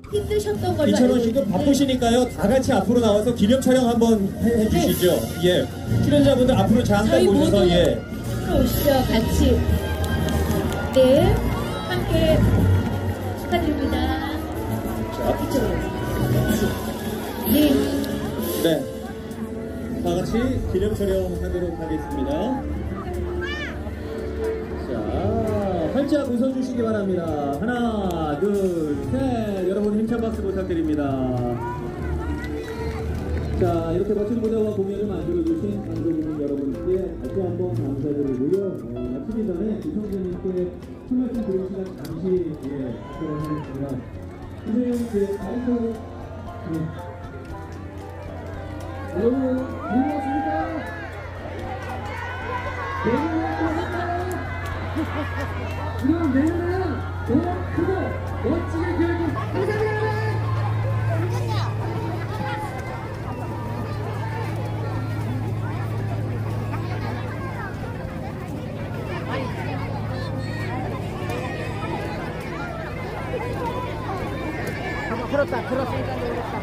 힘드셨던 걸로 알고 이찬원 씨도 있는데. 바쁘시니까요. 다 같이 앞으로 나와서 기념 촬영 한번 해주시죠. 예. 출연자분들 앞으로 잠깐 저희 모셔서 모두 예. 오시죠. 같이. 네. 함께 축하드립니다. 자, 이쪽으로. 같이. 네. 네. 다 같이 기념 촬영하도록 하겠습니다. 자, 활짝 웃어주시기 바랍니다. 하나, 둘, 셋. 여러분 힘찬 박수 부탁드립니다. 자, 이렇게 멋진 무대와 공연을 만들어주신 강조국민 여러분께 다시 한번 감사드리고요. 마치기 전에 이성재님께 한 말씀 드릴 시간 잠시 갖도록 하겠습니다. 이제 마이크 여러분 반갑습니까? 그럼 내년에는 더 크고 멋지게 기획해 감사합니다. 들었다 들었으니까 모르겠다.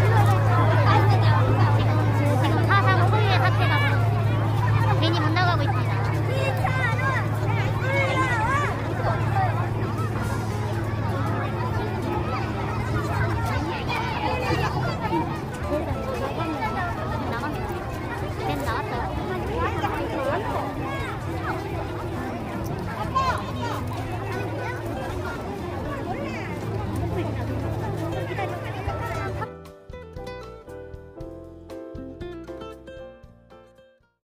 괜히 못 나가고 있다.